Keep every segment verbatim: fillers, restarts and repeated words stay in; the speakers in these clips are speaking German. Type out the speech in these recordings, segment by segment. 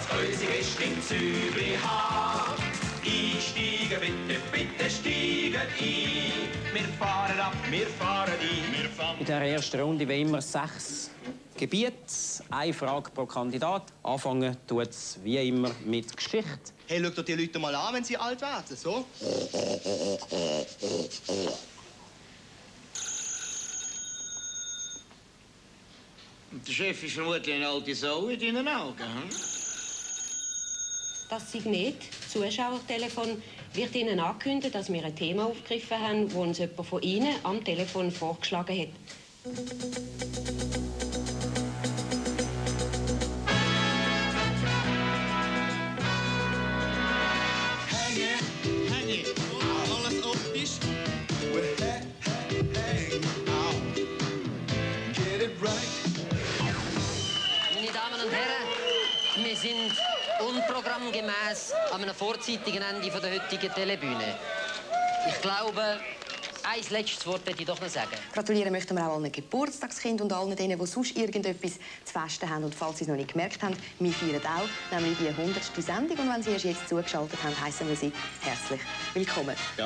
was unsere Gäste in Zürich haben. Einsteigen bitte, bitte steigen ein. Wir fahren ab, wir fahren ein. Wir fahren. In der ersten Runde wie immer sechs Gebiete, eine Frage pro Kandidat. Anfangen tut es wie immer mit Geschichte. Hey, schau doch die Leute mal an, wenn sie alt werden, so. Der Chef ist vermutlich eine alte Sau in deinen Augen, hm? Das Signet, Zuschauertelefon, wird Ihnen angekündigt, dass wir ein Thema aufgegriffen haben, das uns jemand von Ihnen am Telefon vorgeschlagen hat. Hänge, hänge, alles optisch. Hey, hey, hey, now. Get it right. Meine Damen und Herren, wir sind unprogrammgemäß an einem vorzeitigen Ende der heutigen Telebühne. Ich glaube, ein letztes Wort möchte ich doch noch sagen. Gratulieren möchten wir auch allen Geburtstagskindern und allen denen, die sonst irgendetwas zu festen haben. Und falls Sie es noch nicht gemerkt haben, wir feiern auch, nämlich die hundertste Sendung. Und wenn Sie erst jetzt zugeschaltet haben, heissen wir Sie herzlich willkommen. Ja.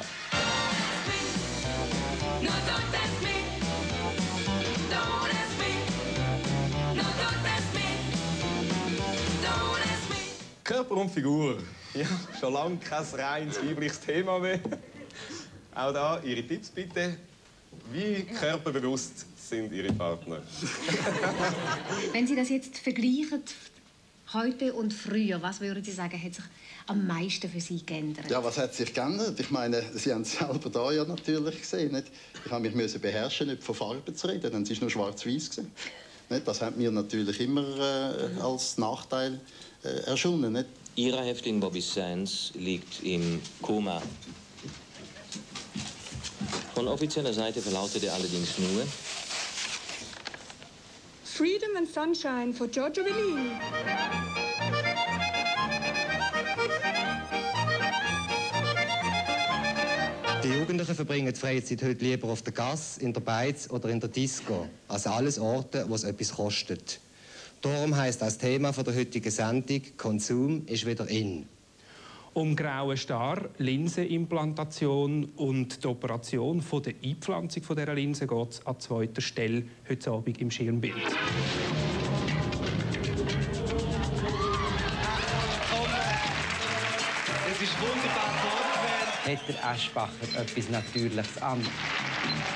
Körper und Figur. Ja, schon lange kein reines weibliches Thema mehr. Auch da Ihre Tipps bitte. Wie körperbewusst sind Ihre Partner? Wenn Sie das jetzt vergleichen, heute und früher, was würden Sie sagen, hat sich am meisten für Sie geändert? Ja, was hat sich geändert? Ich meine, Sie haben es selber da ja natürlich gesehen. Nicht? Ich habe mich beherrschen, nicht von Farbe zu reden, denn es war nur schwarz-weiß. Das hat mir natürlich immer äh, als Nachteil äh, erschunden. Nicht? Ihrer Häftling Bobby Sands liegt im Koma. Von offizieller Seite verlautet er allerdings nur: Freedom and Sunshine von Giorgio Bellini. Die Jugendlichen verbringen die Freizeit heute lieber auf der Gasse, in der Beiz oder in der Disco. Also alles Orte, wo es etwas kostet. Darum heisst das Thema der heutigen Sendung «Konsum ist wieder in». Um grauen Star, Linsenimplantation und die Operation von der Einpflanzung von dieser Linse geht es an zweiter Stelle heute Abend im Schirmbild. Es ist wunderbar vorgewählt. Hat der Aschbacher etwas Natürliches an?